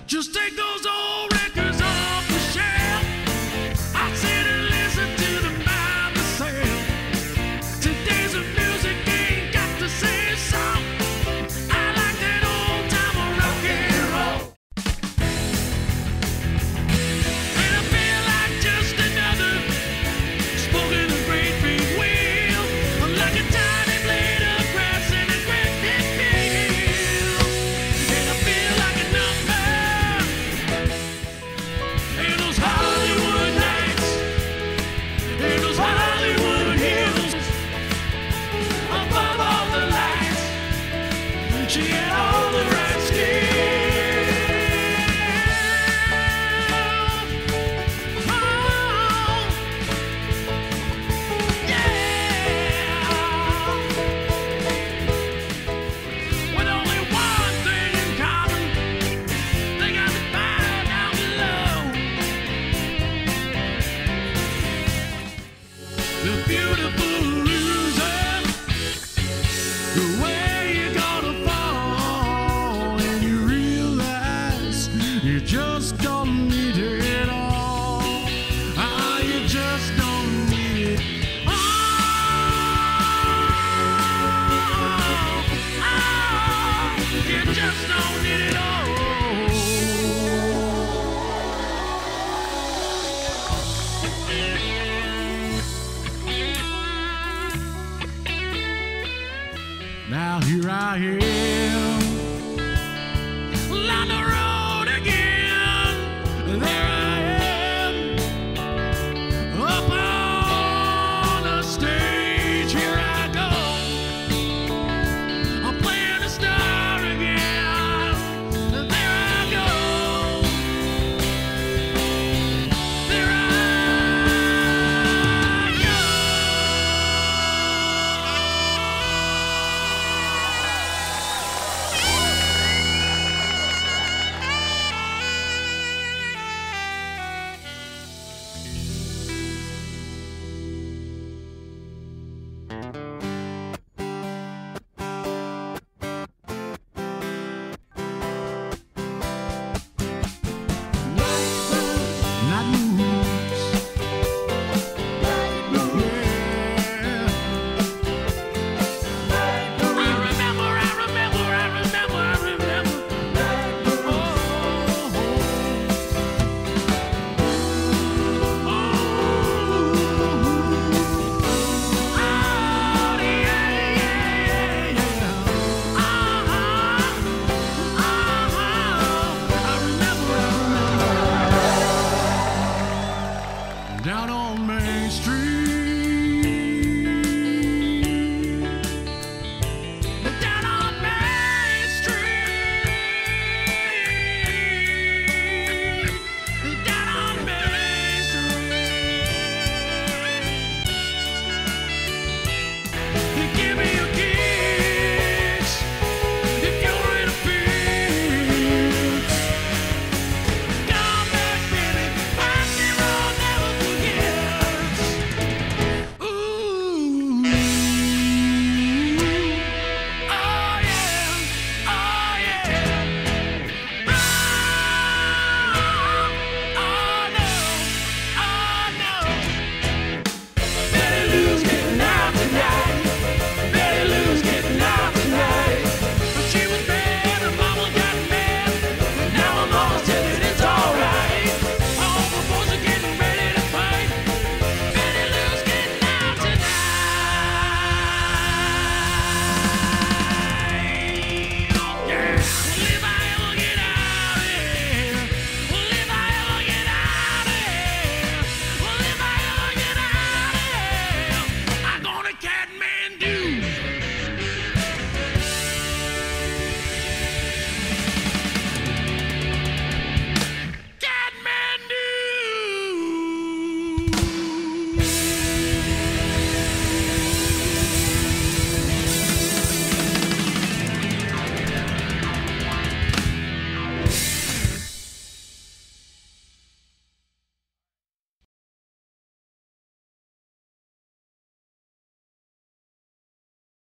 Just take those old records off the shelf. I sit and listen to them by myself. Today's music ain't got to say so. I like that old time of rock and roll. And I feel like just another spoke in a great big wheel. I'm like a tiny blade of grass in a great big field. And I feel like a number in those Hollywood nights, in those Hollywood hills, above all the lights. She had all the right skills. Oh, yeah. With only one thing in common, they got the fire down below. The beautiful loser, the way you're gonna fall, and you realize you just don't need it all. Ah, you just don't need it. Oh, you just don't need it all. Now here I am,